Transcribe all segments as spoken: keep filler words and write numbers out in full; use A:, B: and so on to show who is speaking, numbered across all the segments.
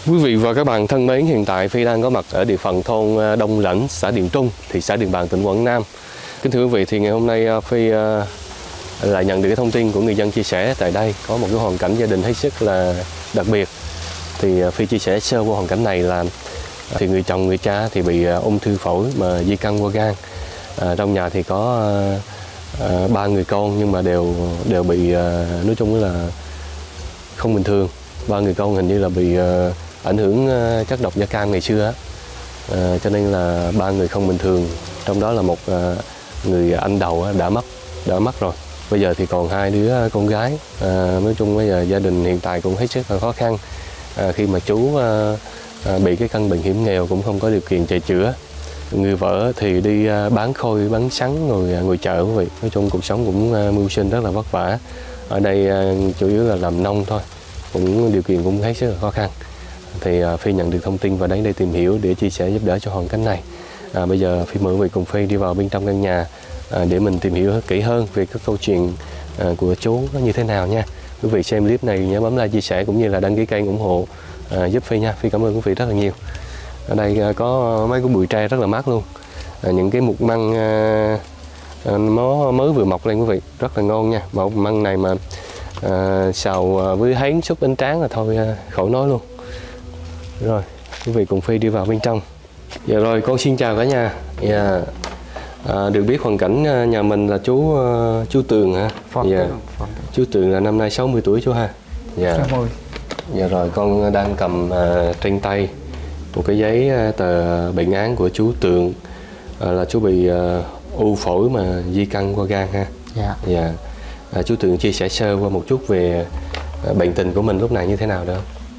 A: Quý vị và các bạn thân mến, hiện tại Phi đang có mặt ở địa phận thôn Đông Lãnh, xã Điện Trung, thị xã Điện Bàn, tỉnh Quảng Nam. Kính thưa quý vị, thì ngày hôm nay Phi lại nhận được cái thông tin của người dân chia sẻ tại đây có một cái hoàn cảnh gia đình hết sức là đặc biệt. Thì Phi chia sẻ sơ qua hoàn cảnh này là thì người chồng người cha thì bị ung thư phổi mà di căn qua gan. À, trong nhà thì có à, ba người con nhưng mà đều đều bị à, nói chung là không bình thường. Ba người con hình như là bị à, ảnh hưởng à, chất độc da cam ngày xưa á, à, cho nên là ba người không bình thường. Trong đó là một à, người anh đầu á, đã mất đã mất rồi. Bây giờ thì còn hai đứa con gái. À, nói chung bây giờ gia đình hiện tại cũng hết sức là khó khăn. À, khi mà chú à, à, bị cái căn bệnh hiểm nghèo cũng không có điều kiện chạy chữa. Người vợ thì đi à, bán khôi, bán sắn, ngồi ngồi chợ quý vị. Nói chung cuộc sống cũng à, mưu sinh rất là vất vả. Ở đây à, chủ yếu là làm nông thôi, cũng điều kiện cũng hết sức là khó khăn. Thì à, Phi nhận được thông tin và đến đây tìm hiểu để chia sẻ giúp đỡ cho hoàn cảnh này. À, bây giờ Phi mời quý vị cùng Phi đi vào bên trong căn nhà à, để mình tìm hiểu kỹ hơn về các câu chuyện à, của chú nó như thế nào nha. Quý vị xem clip này nhớ bấm like, chia sẻ cũng như là đăng ký kênh ủng hộ à, giúp Phi nha. Phi cảm ơn quý vị rất là nhiều. Ở đây à, có mấy cái bụi tre rất là mát luôn. À, những cái mục măng à, à, nó mới vừa mọc lên quý vị, rất là ngon nha. Mộc măng này mà à, xào với hến súp bánh tráng là thôi à, khỏi nói luôn. Rồi quý vị cùng Phi đi vào bên trong. Dạ rồi, con xin chào cả nhà. Dạ. À, được biết hoàn cảnh nhà mình là chú uh, chú Tường hả? Dạ. Chú Tường là năm nay sáu mươi tuổi chú ha. Dạ. Dạ rồi, con đang cầm uh, trên tay một cái giấy uh, tờ bệnh án của chú Tường, uh, là chú bị uh, u phổi mà di căn qua gan ha.
B: Dạ.
A: Dạ. À, chú Tường chia sẻ sơ qua một chút về uh, bệnh tình của mình lúc này như thế nào đó.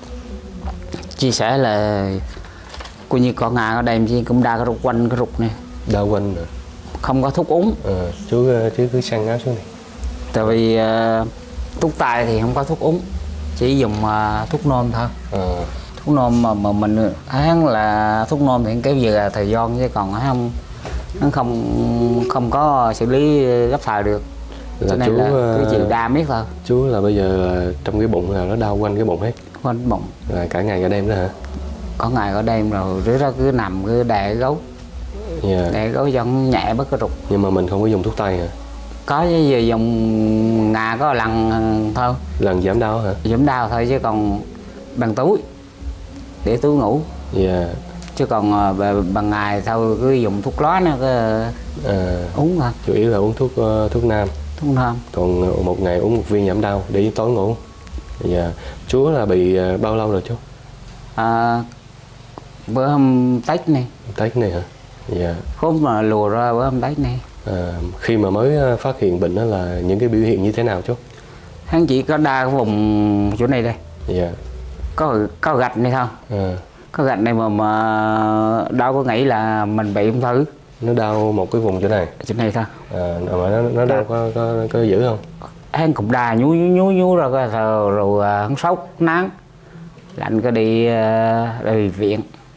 B: Chia sẻ là coi như con ngà ở đây chứ cũng đa cái rục quanh cái rục này.
A: Đau quanh rồi.
B: Không có thuốc uống.
A: À, chú chứ cứ sang áo xuống này.
B: Tại vì uh, thuốc tai thì không có thuốc uống, chỉ dùng uh, thuốc nôn thôi. À. Thuốc nôn mà, mà mình hắn là thuốc nôn thì kéo dài thời gian chứ còn hắn không nó không không có xử lý gấp thời được. Là cho nên chú, là cứ chịu đa miết thôi.
A: Chú là bây giờ trong cái bụng là nó đau quanh cái bụng hết.
B: Quanh bụng.
A: Là cả ngày cả đêm đó hả?
B: Có ngày có đêm rồi rứa ra cứ nằm cứ đè gấu. Yeah. Để gấu chân nhẹ bất cái rục.
A: Nhưng mà mình không có dùng thuốc tây hả?
B: Có chứ, giờ dùng ngà có lần thôi.
A: Lần giảm đau hả?
B: Giảm đau thôi chứ còn bằng túi để túi ngủ.
A: Yeah.
B: Chứ còn bằng ngày thôi cứ dùng thuốc lá nó cứ à, uống thôi.
A: Chủ yếu là uống thuốc uh, thuốc nam.
B: Thuốc nam.
A: Còn một ngày uống một viên giảm đau để tối ngủ. Dạ. Yeah. Chú là bị uh, bao lâu rồi chú?
B: À, bữa hôm Tết này.
A: Tết này hả? Dạ.
B: Hôm mà lùa ra bữa hôm Tết này.
A: À, khi mà mới phát hiện bệnh đó là những cái biểu hiện như thế nào chú?
B: Hắn chỉ có đa cái vùng chỗ này đây.
A: Dạ.
B: Có có gạch này thôi. À. Có gạch này mà mà đau có nghĩ là mình bị ung thư.
A: Nó đau một cái vùng chỗ này.
B: Chỗ này thôi.
A: À, mà nó nó đau có có có dữ không?
B: Hắn cũng đà nhú nhú nhú rồi rồi, rồi, rồi hắn sốt nắng. Lạnh có đi đi viện.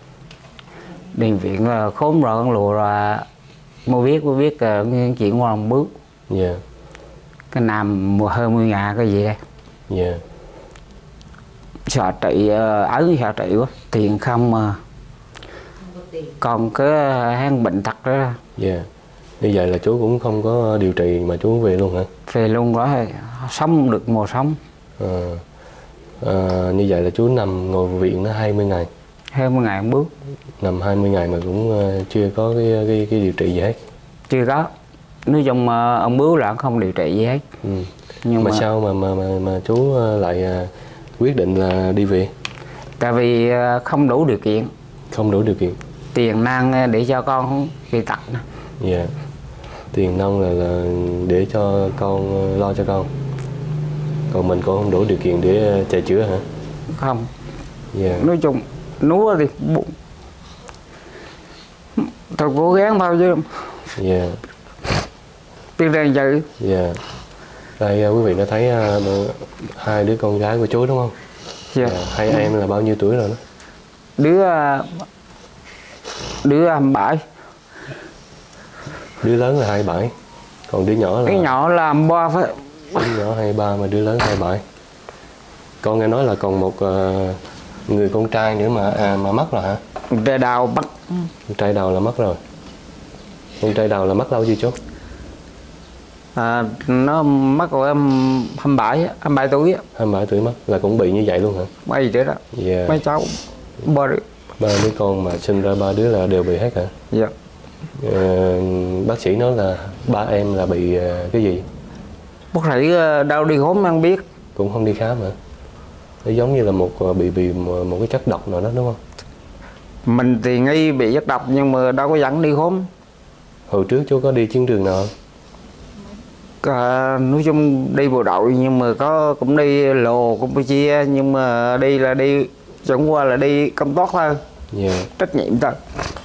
B: Đi viện là khốn rồi con lùa rồi mới biết mới biết uh, chuyện qua một bước. Dạ. Yeah. Cái nam mùa hơi mười ngà cái gì đây. Dạ. Yeah. Sợ trị uh, ớn sợ trị quá tiền không mà còn cái hang bệnh tật đó. Dạ. Yeah.
A: Như vậy là chú cũng không có điều trị mà chú về luôn hả?
B: Về luôn rồi, sống được mùa sống.
A: À. À, như vậy là chú nằm ngồi viện nó hai mươi ngày.
B: hai mươi ngày một bước.
A: Nằm hai mươi ngày mà cũng uh, chưa có cái, cái cái điều trị gì hết.
B: Chưa có. Nói chung uh, ông Bướu là không điều trị gì hết.
A: Ừ. Nhưng mà, mà sao mà mà mà, mà chú uh, lại uh, quyết định là đi về?
B: Tại vì uh, không đủ điều kiện.
A: Không đủ điều kiện.
B: Tiền nang để cho con bị tật.
A: Dạ. Yeah. Tiền nong là, là để cho con uh, lo cho con. Còn mình cũng không đủ điều kiện để uh, chạy chữa hả?
B: Không.
A: Dạ. Yeah.
B: Nói chung núa thì bụng tôi cố gắng thôi chứ. Dạ. Yeah. Tiên đèn chạy.
A: Dạ. Yeah. Đây quý vị đã thấy uh, hai đứa con gái của chú đúng không? Dạ. Yeah. Yeah. Hai em là bao nhiêu tuổi rồi đó?
B: Đứa đứa hai mươi bảy.
A: Đứa lớn là hai mươi bảy. Còn đứa nhỏ là
B: đứa nhỏ là hai mươi ba phải.
A: Đứa nhỏ hai mươi ba mà đứa lớn hai mươi bảy. Con nghe nói là còn một uh, Người con trai nữa mà à, mà mất rồi hả?
B: Con trai đầu mất.
A: Con trai đầu là mất rồi. Con trai đầu là mất lâu chưa chú?
B: À, nó mất rồi em hai mươi bảy, hai mươi bảy tuổi á.
A: hai mươi bảy tuổi mất là cũng bị như vậy luôn hả?
B: Mấy đứa đó.
A: Yeah.
B: Mấy cháu ba đứa.
A: Ba đứa con mà sinh ra ba đứa là đều bị hết hả?
B: Dạ.
A: Ờ, bác sĩ nói là ba em là bị cái gì?
B: Bác sĩ đau đi khóm ăn biết.
A: Cũng không đi khám hả? Nó giống như là một bị bị một, một cái chất độc nào đó đúng không?
B: Mình thì nghi bị chất độc nhưng mà đâu có dẫn đi khóm.
A: Hồi trước chú có đi chiến trường nào không?
B: À, nói chung đi bộ đội nhưng mà có cũng đi lồ Campuchia nhưng mà đi là đi chẳng qua là đi công tác thôi.
A: Yeah.
B: Trách nhiệm thôi.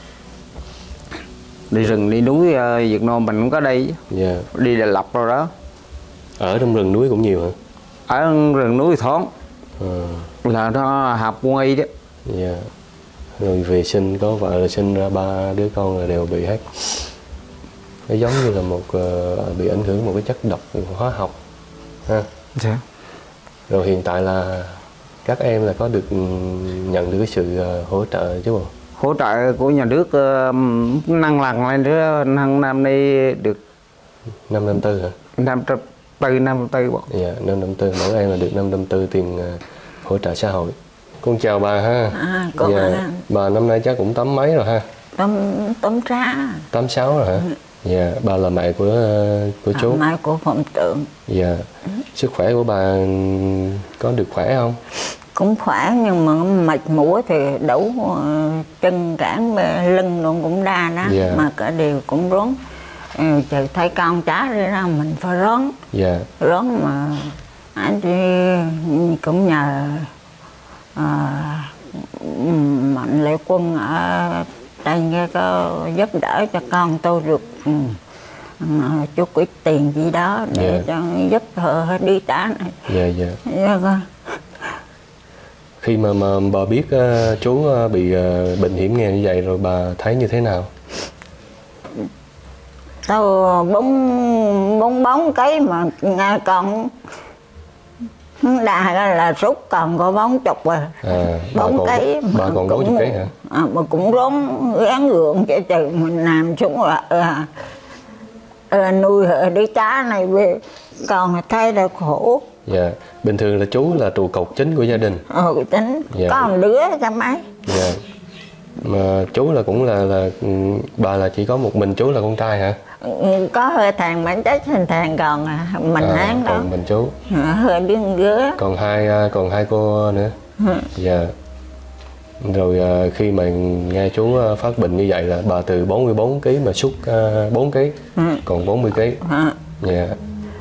B: Đi rừng đi núi uh, Việt Nam mình cũng có đi.
A: Yeah.
B: Đi Đà Lạt rồi đó.
A: Ở trong rừng núi cũng nhiều hả?
B: Ở rừng núi thoáng.
A: À.
B: Là nó học quân y đó.
A: Yeah. Rồi về sinh có vợ là sinh ra ba đứa con là đều bị hết. Nó giống như là một uh, bị ảnh hưởng một cái chất độc hóa học ha.
B: Dạ.
A: Rồi hiện tại là các em là có được nhận được cái sự uh, hỗ trợ chứ bộ?
B: Hỗ trợ của nhà nước uh, nâng lần lên nữa, nâng năm nay được
A: năm trăm tư hả?
B: năm trăm tư năm trăm tư bọn.
A: Dạ, năm trăm tư mỗi em là được năm trăm tư tiền uh, hỗ trợ xã hội. Con chào bà ha.
C: À, con
A: dạ,
C: à.
A: Bà năm nay chắc cũng tám mấy rồi ha?
C: Tấm tấm trá.
A: Tám sáu rồi hả? Ừ. Dạ, bà là mẹ của uh, của chú.
C: Mẹ của Phạm Tượng.
A: Dạ. Ừ. Sức khỏe của bà có được khỏe không?
C: Cũng khỏe nhưng mà mệt mũi thì đủ, chân cẳng lưng luôn cũng đa đó. Yeah. Mà cả đều cũng rón. Chờ thấy con chá đi ra mình phải rón.
A: Yeah.
C: Rón mà anh thì cũng nhờ à, Mạnh Lệ Quân ở đây có giúp đỡ cho con tôi được à, chút ít tiền gì đó để yeah. cho giúp họ đi trả này.
A: Dạ dạ. Yeah, yeah. Khi mà, mà bà biết uh, chú uh, bị uh, bệnh hiểm nghèo như vậy rồi bà thấy như thế nào?
C: Tôi bóng bóng bóng cái mà nghe con đà là rút còn có bóng chục rồi. À, bóng
A: còn,
C: cái
A: bà còn bốn chục cái hả?
C: À, mà cũng rón gán gượng cho trời mình làm xuống là à, à, nuôi đi cá này về còn thấy là khổ.
A: Dạ, bình thường là chú là trụ cột chính của gia đình.
C: Ờ, chính, dạ. Có một đứa cho mấy. Dạ,
A: mà chú là cũng là là bà là chỉ có một mình chú là con trai hả?
C: Có hơi thằng mình chết thành thằng còn mình
A: à,
C: án đó.
A: Còn mình chú.
C: À, hơi đứa gứa.
A: Còn hai còn hai cô nữa. Ừ. Dạ. Rồi khi mà nghe chú phát bệnh như vậy là bà từ bốn mươi bốn ki lô gam mà sút bốn ki lô gam, ừ. còn bốn mươi ki lô gam. Ừ. Dạ.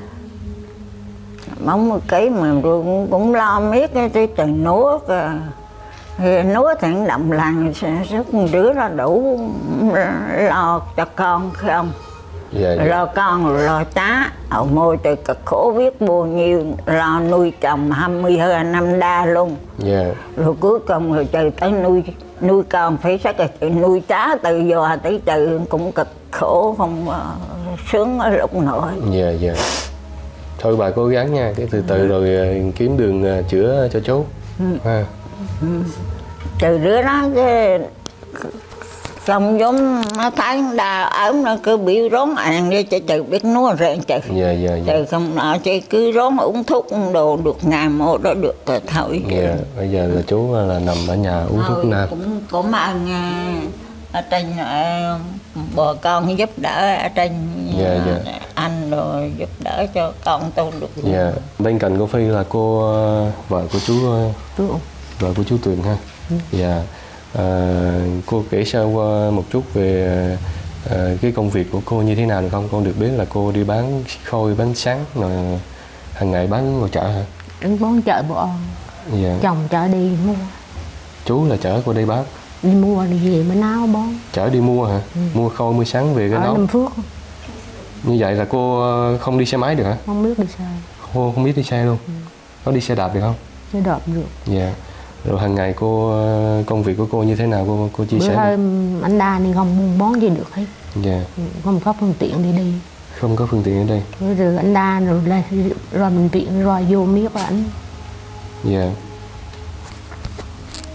C: bốn mươi ki lô gam mà rồi cũng, cũng lo miết cái từ núa thì núa thì động làng sức đứa là đủ lo cho con không. Dạ, dạ. Lo con lo tá ở môi từ cực khổ biết bao nhiêu, lo nuôi chồng hai mươi hai năm đa luôn. Dạ. Rồi cuối cùng rồi trời tới nuôi nuôi con phải sắc là nuôi tá từ giờ tới trời cũng cực khổ không uh, sướng ở lúc nổi.
A: Dạ dạ. Thôi bà cố gắng nha, cái từ từ rồi kiếm đường chữa cho chú. Ừ. Ha.
C: Ừ. Từ đứa đó cái xong giống nó thấy đà ốm nó cứ bị rón ăn đi cho trời biết nuôi rèn trời.
A: Dạ dạ dạ.
C: Trời không nọ chứ cứ rón uống thuốc uống đồ được ngày một đó được rồi thôi.
A: Dạ, bây giờ là chú là nằm ở nhà uống thuốc nam.
C: Cũng cũng ăn ở trên bò con giúp đỡ ở trên dạ, dạ. Anh rồi giúp đỡ cho con tôi được.
A: Dạ. Bên cạnh cô Phi là cô vợ của chú vợ của chú Tuyền ha. Ừ. Dạ. À, cô kể sơ qua một chút về à, cái công việc của cô như thế nào được không? Con được biết là cô đi bán khôi, bán sáng rồi hàng ngày bán ngoài chợ hả?
D: Đứng bán chợ bộ on. Dạ. Chồng chợ đi mua.
A: Chú là chở cô đi bán?
D: Đi mua đi về mới nấu bón.
A: Chở đi mua hả? Ừ. Mua khôi, mua sáng về cái nấu?
D: Ở Nam Phước.
A: Như vậy là cô không đi xe máy được hả?
D: Không biết đi xe.
A: Cô không biết đi xe luôn? Ừ. Có đi xe đạp được không?
D: Xe đạp được.
A: Dạ. Rồi hàng ngày cô công việc của cô như thế nào cô cô chia
D: bữa
A: sẻ?
D: Bữa anh Đa thì không buôn bón gì được hết.
A: Dạ.
D: Không có phương tiện đi đi.
A: Không có phương tiện ở đây.
D: Rồi, rồi anh Đa rồi lên rồi bệnh viện rồi vô miết anh.
A: Dạ.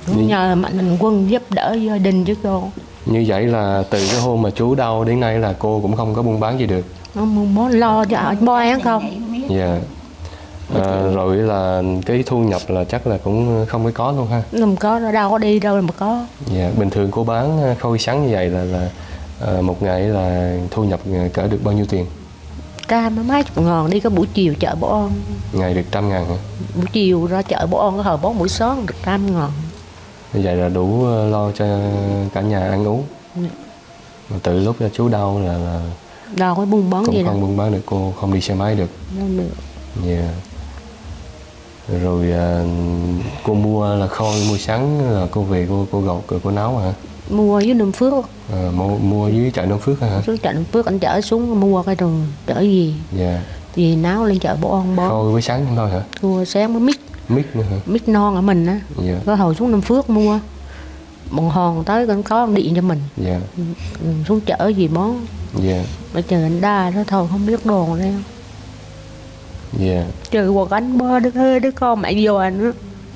D: nhờ mạnh quân giúp đỡ gia đình chứ cô.
A: Như vậy là từ cái hôm mà chú đau đến nay là cô cũng không có buôn bán gì được.
D: Nó muốn lo cho bo ăn không.
A: Dạ. À, rồi là cái thu nhập là chắc là cũng không có có luôn ha.
D: Không có, đâu có đi đâu mà có.
A: Dạ. Bình thường cô bán khôi sắn như vậy là là à, một ngày là thu nhập cỡ được bao nhiêu tiền?
D: Trăm mấy chục ngàn đi có buổi chiều chợ Bộ An.
A: Ngày được trăm ngàn hả?
D: Buổi chiều ra chợ Bộ An có hồi bốn buổi sáng được trăm ngàn.
A: Như vậy là đủ lo cho cả nhà ăn uống.
D: Dạ.
A: Mà từ lúc cho chú đau là, là
D: đâu có buôn bán
A: cũng
D: gì
A: không
D: đâu.
A: buôn bán được, cô không đi xe máy được.
D: Không được.
A: Yeah. Rồi à, cô mua là khôi mua sắn là cô về cô cô gọt rồi cô nấu hả?
D: Mua với Nam Phước.
A: À, mua, mua dưới chợ Nam Phước hả?
D: Xuống chợ Nam Phước anh chở xuống mua cái rồi chở gì.
A: Dạ.
D: Gì náo lên chợ Bộ An bó.
A: Khôi với sắn không thôi hả?
D: Mua sáng mới mít.
A: Mít nữa hả?
D: Mít non ở mình á.
A: Dạ.
D: Có hồi xuống Nam Phước mua. Bọn hòn tới cũng có điện cho mình.
A: Dạ.
D: Ừ, xuống chở gì món.
A: Dạ.
D: Mà chờ anh đa đó thôi không biết đồ đâu.
A: Dạ.
D: Trời quần anh bơ đứa hơi đứa con mẹ giò nữa.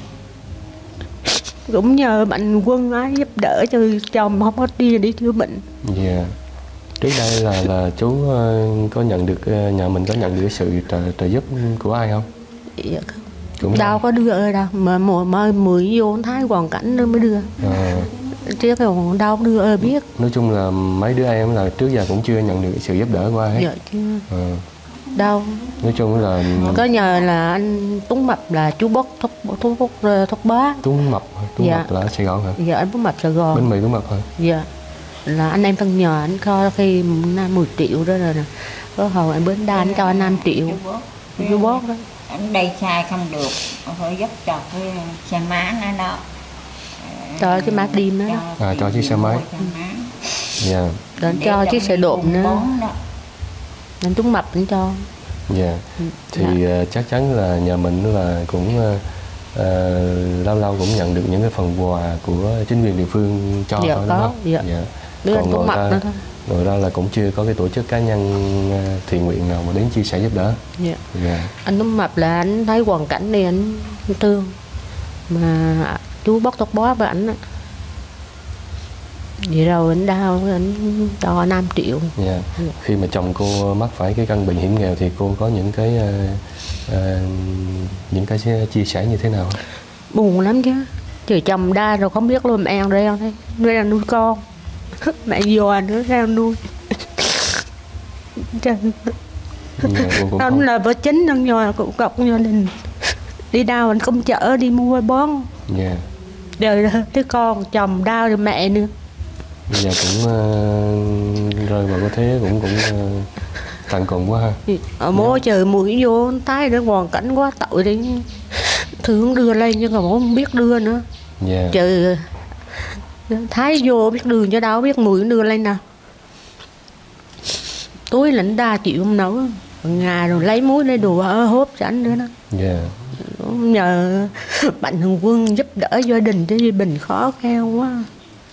D: Cũng nhờ mạnh quân ấy giúp đỡ cho chồng không có đi đi chữa bệnh.
A: Dạ. Trước đây là là chú uh, có nhận được uh, nhà mình có nhận được cái sự trợ, trợ giúp của ai không?
D: Dạ không.
A: Cũng
D: Đâu
A: không.
D: có đưa ơi đâu mà mùa mơ mười vô thái hoàn cảnh nó mới đưa.
A: À,
D: Chứ còn đâu có đưa ơi biết.
A: nói chung là mấy đứa em là trước giờ cũng chưa nhận được sự giúp đỡ của ai hết.
D: Dạ chưa.
A: À,
D: Đâu.
A: nói chung là
D: Có nhờ là anh Tuấn Mập là chú bốc thuốc thuốc thuốc thuốc bá.
A: Tuấn Mập, Tuấn
D: Dạ.
A: Mập là ở Sài Gòn hả?
D: Dạ anh Tuấn Mập Sài Gòn.
A: Bánh mì Tuấn Mập hả?
D: Dạ. Là anh em thân nhờ anh coi khi năm mười triệu đó rồi nè. Có hồi anh bến đa anh cho năm triệu. Chú bót đó.
C: Anh đây xài không được, phải giúp cho cái xe má nó đó.
D: Cho cái má đêm đó.
A: À, cho chiếc xe máy. Dạ.
D: Rồi anh cho chiếc xe độn nữa. Anh Tuấn Mập anh cho.
A: Dạ. Thì
D: Dạ.
A: uh, chắc chắn là nhà mình là cũng uh, uh, lâu lâu cũng nhận được những cái phần quà của chính quyền địa phương cho
D: Dạ,
A: thôi
D: có.
A: đúng không?
D: Dạ.
A: Dạ.
D: Đứa anh Tuấn Mập
A: ra,
D: nữa thôi.
A: Rồi ra là cũng chưa có cái tổ chức cá nhân uh, thiện nguyện nào mà đến chia sẻ giúp đỡ.
D: Dạ.
A: Dạ.
D: Anh Tuấn Mập là anh thấy hoàn cảnh này anh thương. Mà chú bóc tóc bó với ảnh á. Vậy rồi anh đau anh cho năm triệu.
A: Dạ. Khi mà chồng cô mắc phải cái căn bệnh hiểm nghèo thì cô có những cái uh, uh, những cái chia sẻ như thế nào?
D: Buồn lắm chứ. Trời chồng đa rồi không biết luôn mẹ reo đây. Reo nuôi con. Mẹ giò nữa reo nuôi. Trời.
A: Dạ, cô cũng
D: Anh
A: không.
D: là vợ chính đang nhờ cụ cọc gia đình. Đi đâu anh không chở đi mua bón.
A: Dạ.
D: Đời đó đứa con chồng đau rồi mẹ nữa.
A: Bây giờ cũng uh, rơi vào cái thế cũng cũng uh, tàn cùng quá ha.
D: Ở mố yeah. Trời mũi vô tái nó hoàn cảnh quá tội đi. Thương đưa lên nhưng mà không biết đưa nữa.
A: Dạ.
D: Trời thái vô biết đường cho đâu biết mũi đưa lên nào. Tối lãnh đa chịu không nấu. Ngày rồi lấy muối lấy đồ ở hốp cho anh nữa đó.
A: Dạ.
D: Nhờ Mạnh Thường Quân giúp đỡ gia đình cho gia đình khó khăn quá.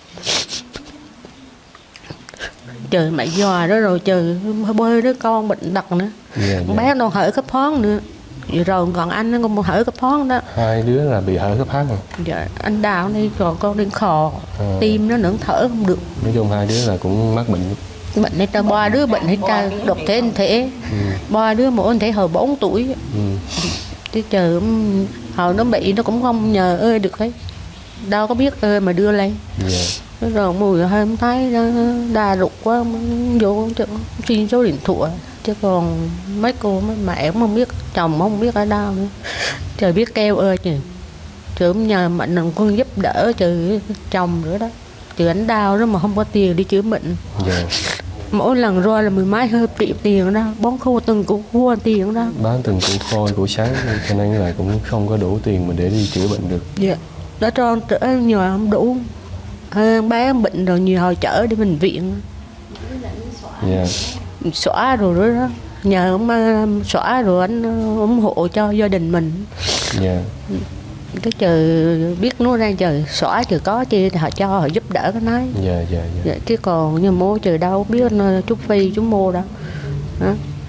D: Trời mẹ giò đó rồi trời bơi đứa con bệnh tật nữa.
A: Dạ, dạ.
D: Bé nó hở cái phón nữa. Vậy rồi còn anh nó còn hở cái phón đó.
A: Hai đứa là bị hở khớp háng rồi.
D: Dạ, anh Đào đi còn con đi khò.
A: À.
D: Tim nó nữa thở không được.
A: Nói chung hai đứa là cũng mắc bệnh.
D: Bệnh hết trơn, ba đứa bệnh hết trơn, độc thế anh thể.
A: Ừ.
D: Ba đứa mỗi anh thể hồi bốn tuổi.
A: Ừ.
D: Chứ trời hồi nó bị nó cũng không nhờ ơi được ấy. Đâu có biết ơi mà đưa lên.
A: Dạ.
D: Rồi mùi hơi em thấy đa rụt quá vô xin số điện thoại. Chứ còn mấy cô mấy mẹ cũng không biết, chồng không biết ở đâu nữa. Trời biết kêu ơi chứ. Chứ nhờ Mạnh Thường Quân giúp đỡ chứ chồng nữa đó. Chứ anh đau đó mà không có tiền đi chữa bệnh.
A: Dạ.
D: Mỗi lần rồi là mười mấy hơi triệu tiền đó, bón khô từng củ khô tiền đó.
A: Bán từng củ khôi, củ sắn cho nên là cũng không có đủ tiền mà để đi chữa bệnh được.
D: Dạ. Đó cho trở nhờ không đủ. À, bé bệnh rồi nhiều hồi chở đi bệnh viện.
A: Dạ.
D: Xóa rồi đó, đó. Nhờ ông uh, xóa rồi anh uh, ủng hộ cho gia đình mình.
A: Dạ.
D: Cái trời biết nó ra trời xóa trời có chi thì họ cho họ giúp đỡ cái nói.
A: Dạ, dạ, dạ.
D: Dạ, chứ còn như mua trời đâu biết nó chút phi chú mua đâu. Đó.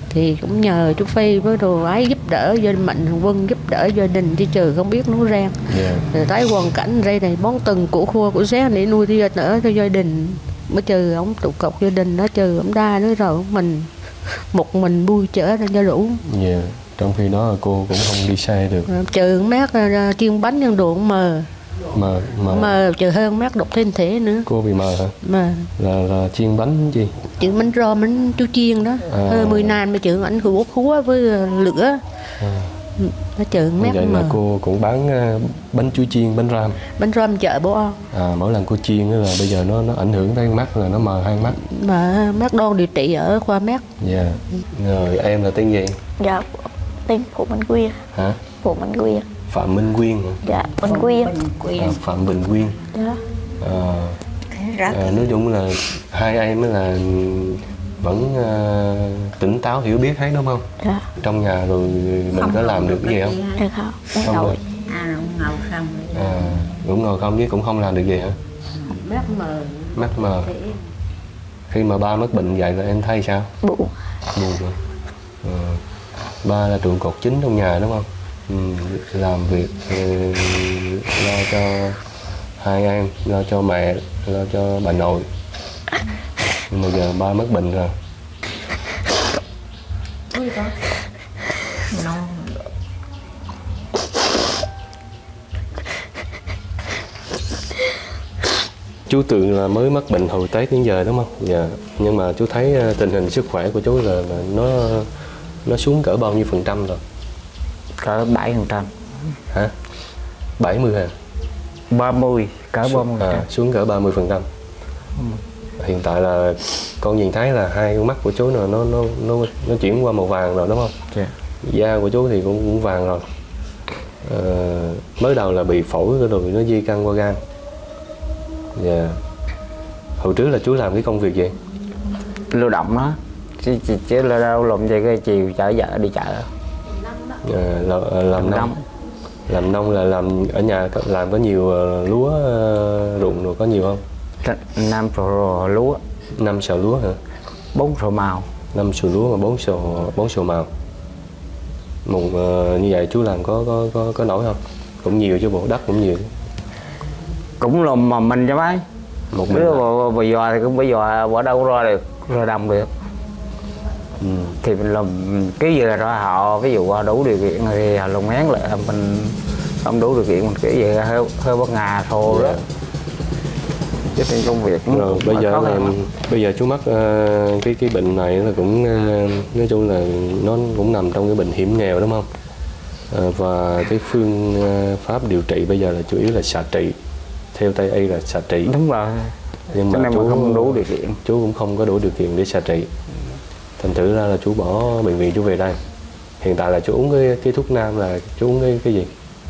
D: thì cũng nhờ chú Phi với đồ ấy giúp đỡ gia đình, Mạnh Thường Quân giúp đỡ gia đình chứ trừ không biết nấu rang.
A: Yeah.
D: Rồi tới hoàn cảnh đây này bón từng củ khô của xé để nuôi đi nữa cho gia đình, mới trừ ông tụ cọc gia đình đó, trừ ông đa nữa rồi mình một mình bui chở ra cho đủ.
A: Yeah. Trong khi đó cô cũng không đi xe được.
D: Trừ mát chiên bánh nhân đồ mờ
A: Mờ, mờ.
D: mờ trừ hơn mát độc thêm thể nữa.
A: Cô bị mờ hả?
D: Mà
A: Là, là chiên bánh gì?
D: chuyện bánh rơm bánh chú chiên đó.
A: À.
D: Hơi mười nàn mà chuyện ảnh cứ bốc húa với lửa.
A: À.
D: Nó trừ mát
A: Vậy
D: mờ.
A: là cô cũng bán uh, bánh chuối chiên, bánh ram.
D: Bánh rơm chợ bố on.
A: À, mỗi lần cô chiên là bây giờ nó nó ảnh hưởng tới mắt, là nó mờ hai mắt.
D: Mà mát đo điều trị ở khoa mát.
A: Dạ. Yeah. Rồi em là tên gì?
E: Dạ, tên Phụ Minh Quyên.
A: Hả?
E: Phụ Minh Quyên.
A: Phạm Minh Quyên hả?
E: Dạ, Minh Quyên.
C: Bình Quyên.
A: À, Phạm Bình Quyên.
E: Dạ.
A: À,
C: Rất
A: à, nói chung là hai em mới là vẫn uh, tỉnh táo hiểu biết hết đúng không?
E: Dạ.
A: Trong nhà rồi mình có làm được cái gì không?
E: Dạ không, em
A: Không
E: ngồi.
A: rồi.
C: à nó ngầu không
A: À, cũng ngồi không chứ cũng không làm được gì hả?
D: Mát mờ.
A: Mắt mờ. Khi mà ba mất bệnh vậy là em thấy sao?
E: Buồn.
A: Buồn rồi. À, ba là trụ cột chính trong nhà đúng không? Ừ, làm việc ừ, lo cho hai em, lo cho mẹ, lo cho bà nội. Nhưng mà giờ ba mất bệnh rồi.
C: nó
A: Chú Tượng là mới mắc bệnh hồi Tết đến giờ đúng không? Dạ. Nhưng mà chú thấy tình hình sức khỏe của chú là, là nó nó xuống cỡ bao nhiêu phần trăm rồi?
B: cỡ bảy phần trăm.
A: Hả? bảy mươi hả?
B: ba mươi, cỡ ba mươi.
A: À, xuống cỡ ba mươi phần trăm. Hiện tại là con nhìn thấy là hai con mắt của chú nó nó nó nó, nó chuyển qua màu vàng rồi đúng không?
B: Yeah.
A: Da của chú thì cũng, cũng vàng rồi. À, mới đầu là bị phổi rồi nó di căn qua gan. Dạ. Hồi trước là chú làm cái công việc gì?
B: Lưu động đó, chứ, chứ, chứ là đâu làm gì cái chiều chở vợ đi chợ.
A: À, là, làm nông. Làm nông là làm ở nhà làm có nhiều uh, lúa uh, ruộng rồi có nhiều không?
B: Năm sổ lúa.
A: Năm sào lúa hả?
B: Bốn sổ màu.
A: Năm sào lúa và bốn sào bốn sào màu. Một uh, như vậy chú làm có có có có nổi không? Cũng nhiều chứ bộ, đất cũng nhiều.
B: Cũng làm mà mình cho mấy.
A: Một mình.
B: Nếu bà dò thì cũng bây giờ bỏ đâu ra được, ra đồng được.
A: Ừ.
B: Thì mình làm cái gì là ra họ, ví dụ đủ điều kiện thì họ lồng ngán lại, mình không đủ điều kiện mình cái gì hơi hơi bất ngà thôi đó. Chứ trên công việc
A: Rồi bây giờ là bây giờ chú mắc uh, cái cái bệnh này là cũng uh, nói chung là nó cũng nằm trong cái bệnh hiểm nghèo đúng không? Uh, và cái phương uh, pháp điều trị bây giờ là chủ yếu là xạ trị, theo Tây y là xạ trị.
B: Đúng rồi.
A: Nhưng
B: mà
A: mà chú
B: không đủ điều kiện,
A: chú cũng không có đủ điều kiện để xạ trị. Thành thử ra là chú bỏ bệnh viện chú về đây. Hiện tại là chú uống cái, cái thuốc nam là chú uống cái, cái gì?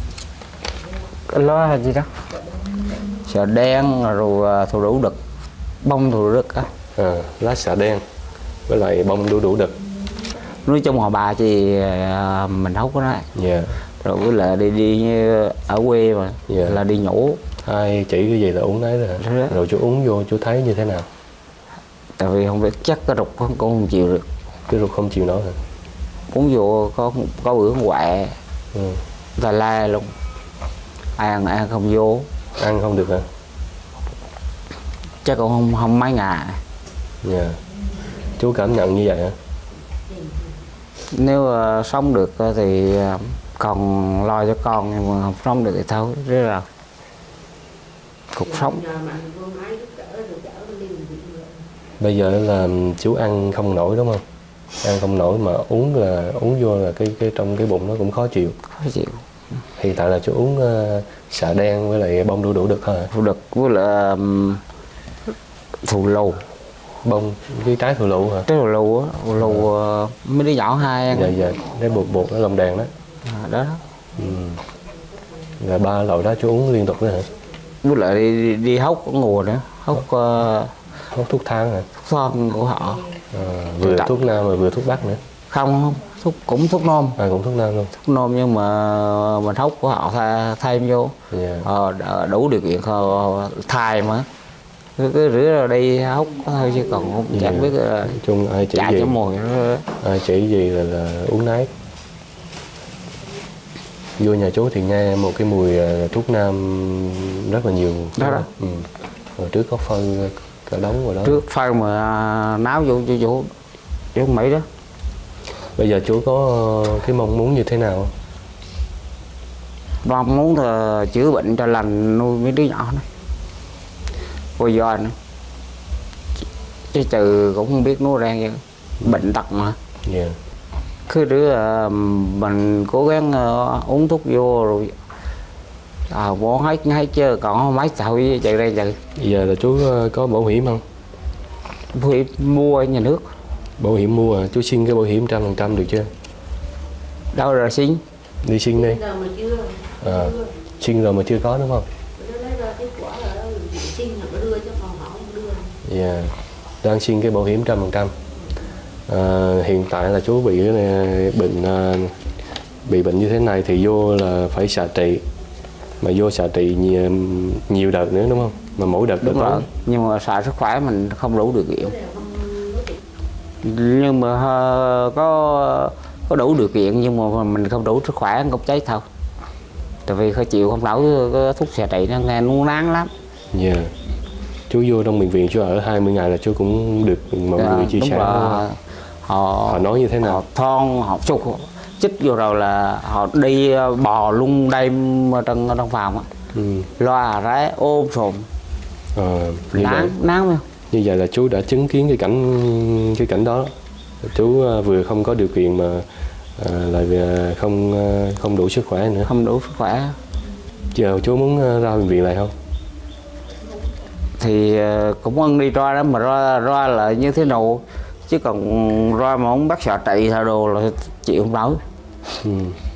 B: Cái lo gì đó, xạ đen rồi thù đủ đực, bông thù đủ đực á.
A: À, lá xạ đen với lại bông đu đủ đực.
B: Nói chung họ bà thì mình hút cái đó.
A: Dạ.
B: Rồi với lại đi đi ở quê mà.
A: Yeah.
B: Là đi nhổ.
A: Ai chỉ cái gì là uống đấy rồi.
B: Rồi,
A: rồi chú uống vô chú thấy như thế nào?
B: Tại vì không biết chắc cái rụt con không chịu được.
A: Cái ruột không chịu nổi hả?
B: Uống vô có có bữa quẹ.
A: Ừ.
B: Ta la luôn. Ăn ăn không vô.
A: Ăn không được hả?
B: Chắc cũng không không mấy ngày.
A: Dạ. Yeah. Chú cảm nhận như vậy hả?
B: Nếu uh, sống được thì uh, còn lo cho con, nhưng mà không sống được thì thôi. Rất là cuộc sống.
A: Bây giờ là chú ăn không nổi đúng không? Ăn không nổi mà uống là uống vô là cái cái trong cái bụng nó cũng khó chịu.
B: Khó chịu.
A: Hiện tại là chú uống uh, xạ đen với lại bông đu đủ đực thôi hả?
B: Thù đực với lại um, thù lù.
A: Bông cái trái thù lù hả?
B: Trái thù lù á, thù lù uh, mấy đứa nhỏ hai ăn.
A: Dạ dạ, cái bột bột nó lồng đèn đó.
B: À, đó.
A: Ừ. Là ba loại đó chú uống liên tục nữa hả?
B: Với lại đi, đi, đi hốc có nguồn nữa, hốc uh,
A: Hút thuốc thang hả?
B: thuốc thon của họ.
A: À, vừa
B: Tự
A: thuốc nam mà vừa thuốc bắc nữa.
B: Không không, thuốc cũng thuốc nôm.
A: À cũng thuốc nam luôn.
B: Thuốc nôm nhưng mà mình hốc của họ thay, thay vô.
A: Yeah.
B: Ờ, đủ điều kiện thai mà. cứ, cứ rửa rồi đi hút thôi chứ còn không
A: Dạ.
B: chẳng biết là
A: Nói chung ai chỉ
B: chạy
A: gì
B: cho mồi nó.
A: ai chỉ gì là, là uống nát. Vô nhà chú thì nghe một cái mùi uh, thuốc nam rất là nhiều.
B: Đó đó.
A: Ừ. Rồi trước có phân cả đống rồi đó.
B: Trước phao mà náo vô cho chú chú Mỹ đó.
A: Bây giờ chú có uh, cái mong muốn như thế nào?
B: Mong muốn là chữa bệnh cho lành nuôi mấy đứa nhỏ này. Bây giờ nữa. Chứ trừ cũng không biết nuôi ra vậy. Bệnh tật mà.
A: Yeah.
B: Cứ đứa uh, mình cố gắng uh, uống thuốc vô rồi à, bố hết hết chứ còn không mấy sao với chạy đây chạy.
A: Bây giờ là chú uh, có bảo hiểm không?
B: Bảo hiểm mua ở nhà nước.
A: Bảo hiểm mua à? Chú xin cái bảo hiểm trăm phần trăm được chưa?
B: Đâu rồi xin?
A: Đi xin đi. À, xin rồi mà chưa có đúng không? Yeah. Đang xin cái bảo hiểm trăm phần trăm. À, hiện tại là chú bị cái này, bệnh uh, bị bệnh như thế này thì vô là phải xạ trị, mà vô xạ trị nhiều, nhiều đợt nữa đúng không? Mà mỗi đợt
B: Đúng
A: đợt
B: rồi. Nhưng mà sợ sức khỏe mình không đủ điều kiện. Nhưng mà uh, có có đủ điều kiện nhưng mà mình không đủ sức khỏe không cháy thôi. Tại vì khó chịu không nổi cái thuốc xạ trị nó nghe nó nán lắm.
A: Yeah. Chú vô trong bệnh viện chú ở hai mươi ngày là chú cũng được mọi
B: Dạ,
A: người chia
B: đúng
A: sẻ.
B: là họ
A: Họ nói như thế nào?
B: Họ thon, họ chục chích vô rồi là họ đi bò lung đêm ở trong trong phòng á.
A: Ừ.
B: Loa rái ôm sồn.
A: À, như
B: Nán
A: vậy
B: nán không?
A: như vậy là chú đã chứng kiến cái cảnh cái cảnh đó. Chú uh, vừa không có điều kiện mà uh, lại uh, không uh, không đủ sức khỏe nữa.
B: Không đủ sức khỏe.
A: Giờ chú muốn uh, ra bệnh viện lại không?
B: Thì uh, cũng ưng đi ra đó mà ra ra là như thế nào chứ còn ra mà không bắt xạ trị theo đồ là chịu không nổi.
A: Ừ.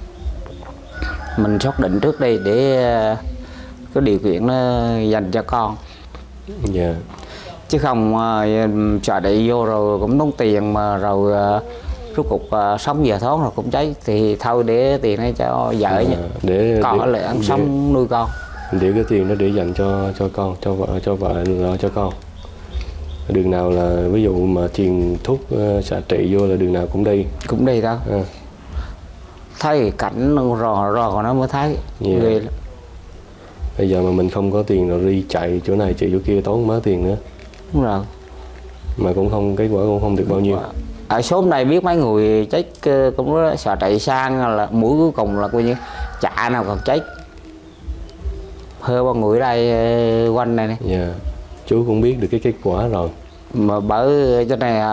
B: Mình xác định trước đi để uh, cái điều kiện nó dành cho con.
A: Dạ. Yeah.
B: Chứ không uh, xạ trị vô rồi cũng tốn tiền mà rồi uh, rốt cục uh, sống giờ thoáng rồi cũng cháy thì thôi để tiền này cho vợ
A: À,
B: nhé.
A: để
B: Con
A: để,
B: ở lại ăn
A: để,
B: sống nuôi con.
A: để cái tiền nó để dành cho cho con, cho vợ cho vợ lo cho con. Đường nào là ví dụ mà tiền thuốc uh, xạ trị vô là đường nào cũng đi.
B: Cũng đi đó.
A: À.
B: Thấy cảnh rò rò nó mới thấy.
A: Yeah.
B: Ghê lắm.
A: Bây giờ mà mình không có tiền rồi đi chạy chỗ này chạy chỗ kia tốn mớ tiền nữa.
B: Đúng rồi.
A: Mà cũng không, kết quả cũng không được bao nhiêu.
B: Ở xóm này biết mấy người chết cũng có xạ trị sang là mũi cuối cùng là coi như chả nào còn chết. Hơi bao người ở đây quanh này này.
A: Dạ. Chú cũng biết được cái kết quả rồi.
B: Mà bởi cho này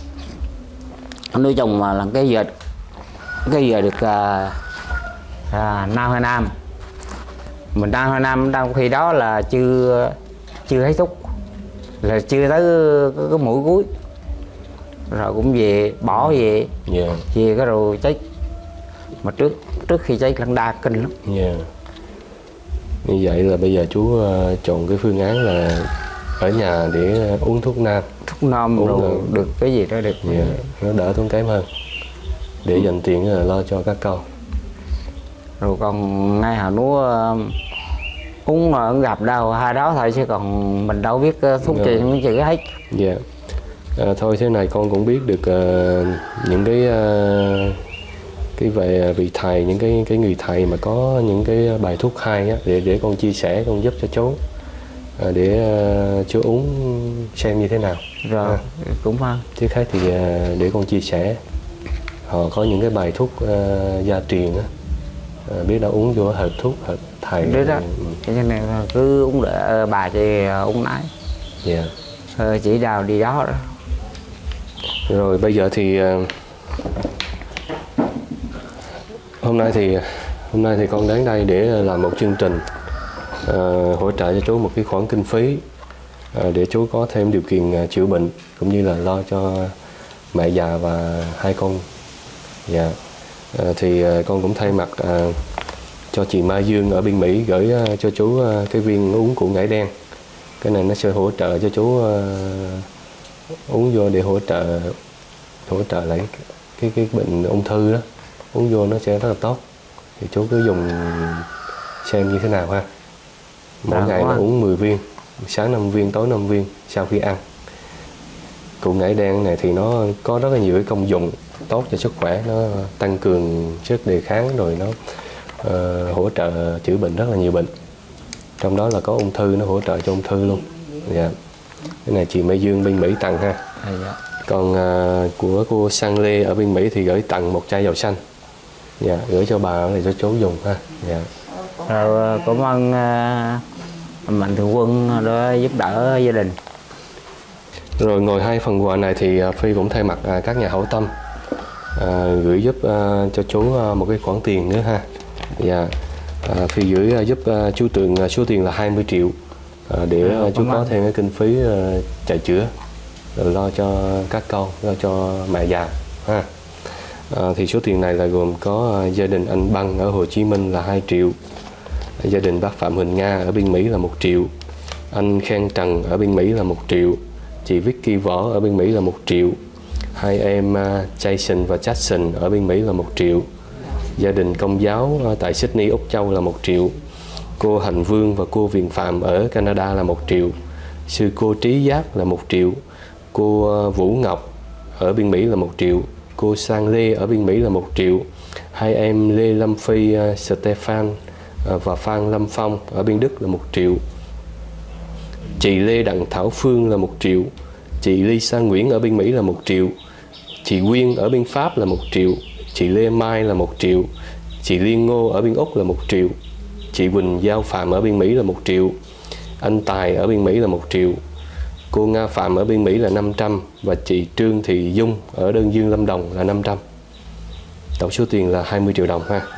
B: nói chung mà làm cái giờ cái giờ được à, à, năm hai năm mình đang hai năm đang khi đó là chưa chưa thấy thuốc là chưa tới cái, cái mũi cuối rồi cũng về bỏ về.
A: Dạ.
B: Về cái rồi chết mà trước trước khi chết lăn đa kinh lắm.
A: Dạ. Như vậy là bây giờ chú uh, chọn cái phương án là ở nhà để uh, uống thuốc nam.
B: Thuốc nam
A: Uống
B: rồi
A: là...
B: được cái gì đó được.
A: Dạ. Nó đỡ tốn kém hơn để dành tiền là lo cho các con.
B: Rồi còn ngay hà núa uh, uống mà gặp đâu hai đó thôi chứ còn mình đâu biết uh, thuốc gì cũng chữ hết.
A: Dạ. À, thôi thế này con cũng biết được uh, những cái uh, cái về vị thầy, những cái cái người thầy mà có những cái bài thuốc hay á, để để con chia sẻ, con giúp cho chú à, để uh, chú uống xem như thế nào.
B: Rồi
A: à.
B: cũng hơn.
A: Trước hết thì uh, để con chia sẻ, họ có những cái bài thuốc uh, gia truyền á, à, biết đâu uống vô hợp thuốc hợp thầy.
B: Đấy đó.
A: Ừ.
B: Cái này cứ uống để bà chị uống nãy.
A: Dạ.
B: Yeah. Chỉ đào đi đó đó.
A: Rồi bây giờ thì uh, hôm nay thì hôm nay thì con đến đây để làm một chương trình uh, hỗ trợ cho chú một cái khoản kinh phí uh, để chú có thêm điều kiện uh, chữa bệnh cũng như là lo cho mẹ già và hai con. Dạ. Uh, thì uh, con cũng thay mặt uh, cho chị Mai Dương ở bên Mỹ gửi uh, cho chú uh, cái viên uống củ ngải đen. Cái này nó sẽ hỗ trợ cho chú uh, uống vô để hỗ trợ hỗ trợ lại cái cái bệnh ung thư đó, uống vô nó sẽ rất là tốt. Thì chú cứ dùng xem như thế nào ha. Mỗi
B: à,
A: ngày là uống mười viên. sáng năm viên, tối năm viên sau khi ăn. Củ ngải đen này thì nó có rất là nhiều cái công dụng tốt cho sức khỏe, nó tăng cường sức đề kháng, rồi nó uh, hỗ trợ chữa bệnh rất là nhiều bệnh. Trong đó là có ung thư, nó hỗ trợ cho ung thư luôn. Dạ. Cái này chị Mai Dương bên Mỹ tặng ha.
B: À, dạ.
A: Còn uh, của cô Sang Lê ở bên Mỹ thì gửi tặng một chai dầu xanh. Dạ, gửi cho bà để cho chú dùng ha. Dạ.
B: Rồi cảm ơn uh, Mạnh Thường Quân đã giúp đỡ gia đình.
A: Rồi ngồi hai phần quà này thì Phi cũng thay mặt uh, các nhà hảo tâm uh, gửi giúp uh, cho chú uh, một cái khoản tiền nữa ha. Dạ. Uh, Phi gửi uh, giúp uh, chú Tường uh, số tiền là hai mươi triệu uh, để uh, chú có thêm cái kinh phí uh, chạy chữa, rồi lo cho các con, lo cho mẹ già ha. À, thì số tiền này là gồm có uh, gia đình anh Băng ở Hồ Chí Minh là hai triệu, gia đình bác Phạm Huỳnh Nga ở bên Mỹ là một triệu, anh Khang Trần ở bên Mỹ là một triệu, chị Vicky Võ ở bên Mỹ là một triệu, hai em uh, Jason và Jackson ở bên Mỹ là một triệu, gia đình Công giáo uh, tại Sydney, Úc Châu là một triệu, cô Hạnh Vương và cô Viền Phạm ở Canada là một triệu, sư cô Trí Giác là một triệu, cô uh, Vũ Ngọc ở bên Mỹ là một triệu, cô Sang Lê ở bên Mỹ là một triệu, hai em Lê Lâm Phi, uh, Stefan uh, và Phan Lâm Phong ở bên Đức là một triệu, chị Lê Đặng Thảo Phương là một triệu, chị Lisa Nguyễn ở bên Mỹ là một triệu, chị Quyên ở bên Pháp là một triệu, chị Lê Mai là một triệu, chị Liên Ngô ở bên Úc là một triệu, chị Quỳnh Giao Phạm ở bên Mỹ là một triệu, anh Tài ở bên Mỹ là một triệu, cô Nga Phạm ở bên Mỹ là năm trăm và chị Trương Thị Dung ở Đơn Dương, Lâm Đồng là năm trăm. Tổng số tiền là hai mươi triệu đồng ha.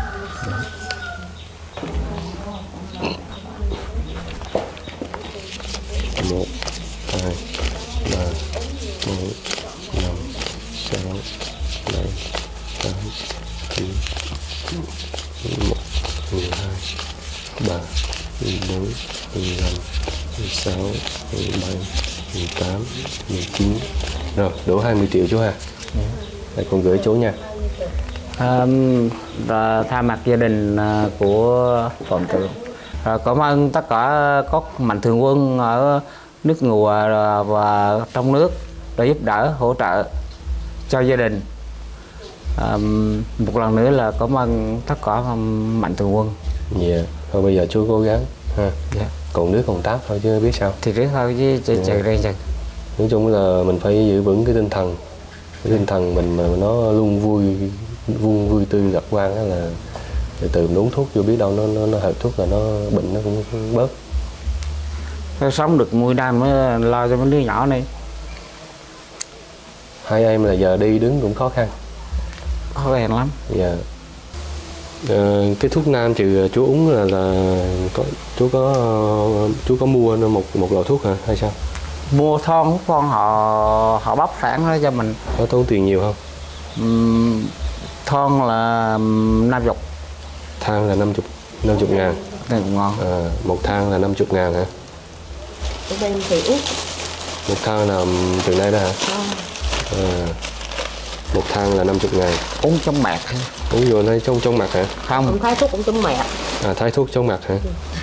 A: một, hai, ba, bốn, năm, sáu, bảy, tám, chín, mười một, mười hai, ba, mười bốn, mười lăm, mười sáu, mười bảy, mười tám, mười chín. Rồi, đủ hai mươi triệu chú ha. Đây, con gửi chú nha.
B: À, rồi, thay mặt gia đình của Phạm Tường, rồi, cảm ơn tất cả các Mạnh Thường Quân ở nước ngoài và trong nước đã giúp đỡ hỗ trợ cho gia đình. À, một lần nữa là cảm ơn tất cả Mạnh Thường Quân.
A: Dạ, yeah. Thôi bây giờ chú cố gắng ha.
B: Yeah.
A: Còn nước còn táp thôi chứ biết sao.
B: Thì riết thôi chứ chạy
A: Yeah.
B: chạy ra chạy.
A: Nói chung là mình phải giữ vững cái tinh thần, cái tinh thần mình mà nó luôn vui, vui vui tươi lạc quan đó, là từ từ mình uống thuốc vô biết đâu nó nó, nó hợp thuốc là nó bệnh nó cũng bớt.
B: Phải sống được mười năm mới lo cho mấy đứa nhỏ này.
A: Hai em là giờ đi đứng cũng khó khăn.
B: Khó khăn lắm.
A: Dạ. Ờ, cái thuốc nam trừ chú uống là là có chú có chú có mua một một lọ thuốc hả hay sao?
B: Mua thon thuốc thon họ họ bóc sẵn đó cho mình.
A: Có tốn tiền nhiều không?
B: Uhm, thon là năm chục,
A: thang là năm chục năm chục ngàn.
B: Ngon.
A: À, một thang là năm chục ngàn hả?
D: Ở bên thì Úc.
A: Một thang là từ đây đó hả? À, một thang là năm chục ngàn.
B: Uống trong mạc hả?
A: Uống vô đây trong trong mặt hả?
B: Không.
D: Không thái thuốc cũng trong mẹ.
A: À, thái thuốc trong mặt hả?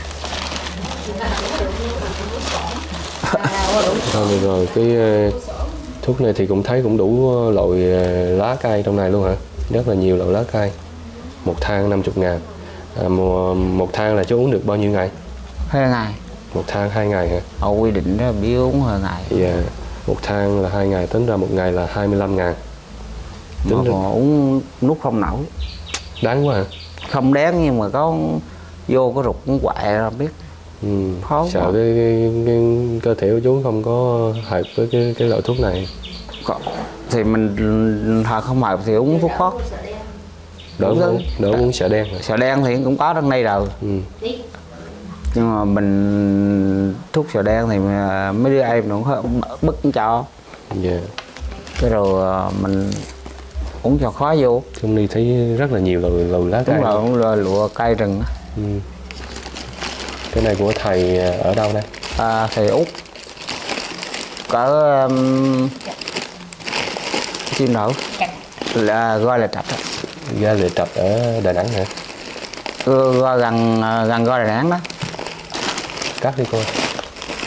A: Thôi được rồi, cái uh, thuốc này thì cũng thấy cũng đủ loại uh, lá cây trong này luôn hả? Rất là nhiều loại lá cây. Một thang năm chục ngàn. À, một, một thang là chú uống được bao nhiêu ngày?
B: Hai ngày.
A: Một thang hai ngày hả?
B: Họ quy định đó biết uống hai ngày.
A: Dạ, yeah. Một thang là hai ngày, tính ra một ngày là hai mươi lăm ngàn.
B: Mà còn uống nút không nổi.
A: Đáng quá hả?
B: Không đáng nhưng mà có vô có rụt cũng quẹ ra biết.
A: Ừ.
B: Khó
A: Sợ cái, cái, cái cơ thể của chú không có hợp với cái, cái loại thuốc này.
B: Có. Thì mình họ không hợp thì uống thuốc khác.
A: Đỡ uống, đỡ uống sợ đen rồi.
B: Sợ đen thì cũng có trong đây rồi.
A: Ừ.
B: Nhưng mà mình thuốc sợ đen thì mấy đứa em nó cũng bức cho.
A: Dạ. Yeah.
B: Cái rồi mình uống cho khó vô.
A: Trong đây thấy rất là nhiều loại, loại lá cây.
B: Đúng rồi, uống là lụa cây rừng.
A: Ừ. Cái này của thầy ở đâu đây?
B: À, thầy Út. Cỡ um, chim nở là gọi là Trạch.
A: Ga Lệ Trạch ở Đà Nẵng hả?
B: Ừ, gần gần Gò Đà Nẵng đó.
A: Cắt đi coi.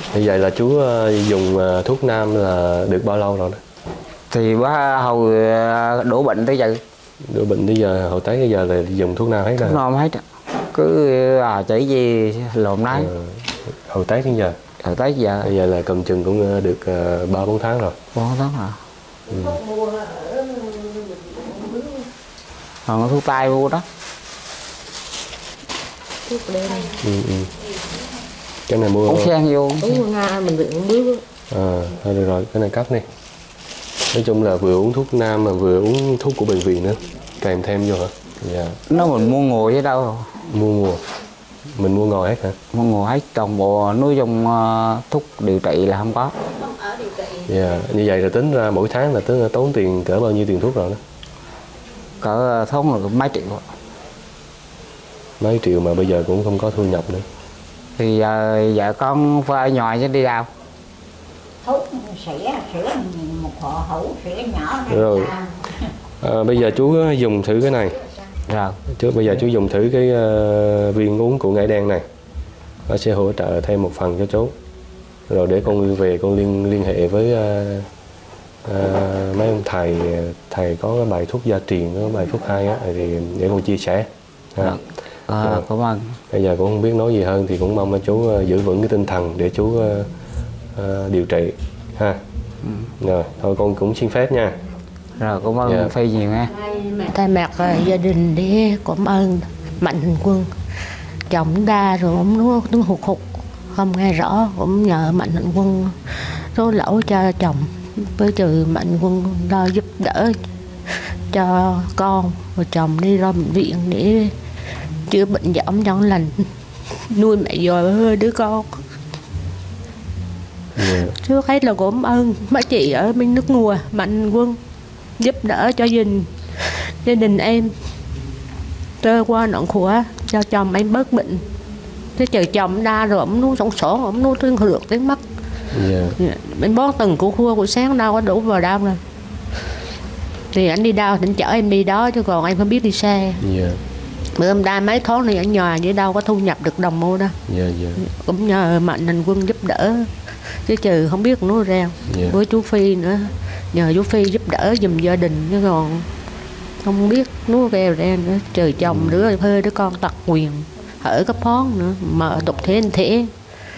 A: Như vậy là chú dùng thuốc nam là được bao lâu rồi đó?
B: Thì bá hồi đổ bệnh tới giờ.
A: Đổ bệnh tới giờ, hồi tới bây giờ là dùng thuốc nam hết rồi?
B: Thuốc nam hết. Cứ à, chỉ gì lộn nấy.
A: À, hồi tới đến giờ?
B: Hồi tới giờ.
A: Bây giờ là cầm chừng cũng được ba bốn tháng rồi.
B: bốn tháng rồi.
A: Ừ.
B: Còn thuốc tay mua đó.
D: Thuốc đây này.
A: Ừ, ừ. Cái này mua.
B: Uống sen vô.
D: Uống Nga mình được uống bước.
A: À, thôi được rồi, cái này cắt đi. Nói chung là vừa uống thuốc nam mà vừa uống thuốc của bệnh viện nữa, kèm thêm vô hả? Dạ.
B: Nó mình mua ngồi với đâu?
A: Mua ngồi. Mình mua ngồi hết hả?
B: Mua ngồi hết, toàn bộ nuôi trong uh, thuốc điều trị là không có.
A: Dạ. Như vậy là tính ra mỗi tháng là tính là tốn tiền cỡ bao nhiêu tiền thuốc rồi đó?
B: Cỡ tháng là mấy triệu.
A: Mấy triệu mà bây giờ cũng không có thu nhập nữa.
B: Thì uh, vợ con phải nhòi chứ đi đâu?
C: Thuốc sữa, sữa một hộ hũ sữa nhỏ này.
A: Rồi. À, bây giờ chú dùng thử cái này.
B: Rồi.
A: Chứ bây giờ chú dùng thử cái uh, viên uống của ngải đen này. Nó sẽ hỗ trợ thêm một phần cho chú. Rồi để con về con liên liên hệ với uh, uh, mấy ông thầy, thầy có cái bài thuốc gia truyền, có bài thuốc hay á, thì để con chia sẻ. À.
B: À, cảm ơn.
A: Bây giờ cũng không biết nói gì hơn thì cũng mong là chú uh, giữ vững cái tinh thần để chú uh, uh, điều trị ha. Ừ. Rồi thôi con cũng xin phép nha.
B: Rồi cảm ơn yeah. Phi nhiều nha.
D: Thay mặt uh, gia đình để cảm ơn Mạnh Thường Quân. Chồng đa rồi ông nó nó hụt hụt không nghe rõ, cũng nhờ Mạnh Thường Quân số lỗi cho chồng với trừ Mạnh Quân lo giúp đỡ cho con rồi chồng đi ra bệnh viện để chữa bệnh giảm cho lành, nuôi mẹ rồi đứa con. Yeah. Trước hết là cảm ơn mấy chị ở bên nước ngoài Mạnh Quân giúp đỡ cho gia đình gia đình em trôi qua nỗi khổ cho chồng em bớt bệnh. Thế chờ chồng đa rồi ông nuôi sống sổ, ông nuôi thương được tiếng mắt. Yeah. Bên bó từng của khua của sáng đâu có đủ vào đâu rồi. Thì anh đi đâu thì anh chở em đi đó chứ còn em không biết đi xe. Yeah. Bữa hôm đa mấy tháng này ở nhà vậy đâu có thu nhập được đồng mô đâu. Yeah, yeah. Cũng nhờ Mạnh Thường Quân giúp đỡ chứ trừ không biết nó ra. Yeah. Với chú Phi nữa, nhờ chú Phi giúp đỡ giùm gia đình chứ còn không biết nó kêu ra nữa. Trừ chồng mm. đứa hơi đứa con tật quyền ở cấp phón nữa mà độc thế anh thể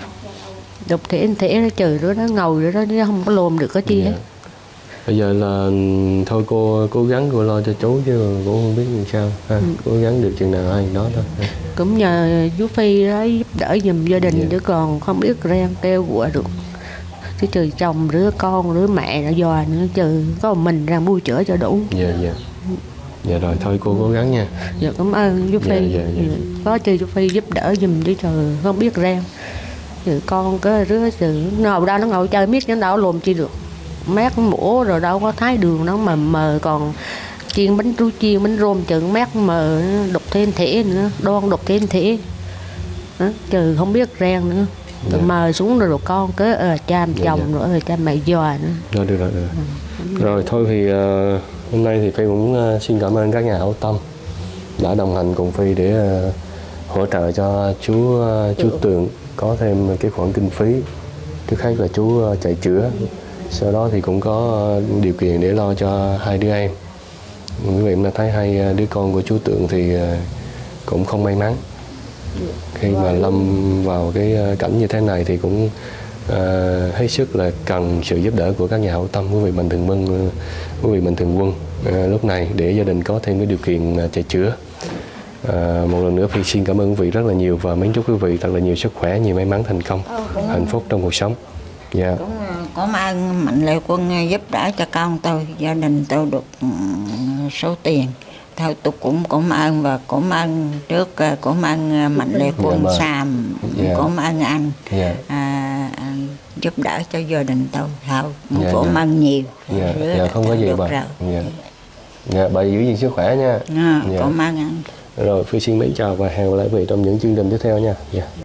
D: độc thế anh thể nó trừ đó nó ngồi đó nó không có lồm được cái chi hết. Yeah.
A: Bây giờ là thôi cô cố gắng cô lo cho chú chứ cũng không biết làm sao ha. Ừ. Cố gắng được chừng nào hay đó thôi.
D: Cũng nhờ chú Phi đó giúp đỡ giùm gia đình. Yeah. Chứ còn không biết rang kêu của được chứ trừ chồng đứa con đứa mẹ nó dò nữa trừ có một mình ra mua chữa cho đủ.
A: Dạ dạ. Dạ rồi thôi cô cố gắng nha.
D: Dạ cảm ơn chú Phi. Dạ, dạ, dạ. Có trừ chú Phi giúp đỡ giùm chứ trời không biết rang. Trừ con cái đứa trừ ngồi đâu nó ngồi chơi miết nó đâu lùm chi được. Mát mổ rồi đâu có thái đường nó mà mờ còn chiên bánh trú chiên bánh rôm chừng mát mờ đục thêm thể nữa đoan đục thêm thể đó, trừ không biết rang nữa. Rồi yeah. Mờ xuống rồi, rồi con cái ờ, cha mẹ chồng yeah, yeah. Rồi cha mẹ dò nữa.
A: Rồi được rồi, được rồi. Ừ. Rồi thôi thì uh, hôm nay thì Phi cũng uh, xin cảm ơn các nhà hảo tâm đã đồng hành cùng Phi để uh, hỗ trợ cho chú uh, chú ừ. Tường có thêm cái khoản kinh phí. Trước hết là chú uh, chạy chữa, sau đó thì cũng có uh, điều kiện để lo cho hai đứa em. Quý vị mà thấy hai đứa con của chú Tường thì uh, cũng không may mắn. Khi mà lâm vào cái cảnh như thế này thì cũng uh, hết sức là cần sự giúp đỡ của các nhà hảo tâm, quý vị Mạnh Thường Quân, quý vị Mạnh Thường Quân uh, lúc này để gia đình có thêm cái điều kiện uh, chạy chữa. Uh, một lần nữa Phi xin cảm ơn quý vị rất là nhiều và mến chúc quý vị thật là nhiều sức khỏe, nhiều may mắn, thành công, hạnh phúc trong cuộc sống. Dạ. Yeah.
C: Cũng cảm ơn Mạnh Lệ Quân giúp đỡ cho con tôi, gia đình tôi được số tiền. Thôi tôi cũng cảm ơn và cảm ơn trước cảm ơn Mạnh Lệ Quân yeah, Sam, yeah. Cảm ơn anh yeah. à, giúp đỡ cho gia đình tôi. Thôi yeah, cảm ơn yeah. nhiều.
A: Dạ yeah, yeah, không có gì bà. Dạ yeah. yeah, bà giữ gìn sức khỏe nha.
C: À, yeah. Cảm ơn anh.
A: Rồi Phi xin mến chào và hẹn gặp lại quý vị trong những chương trình tiếp theo nha. Yeah.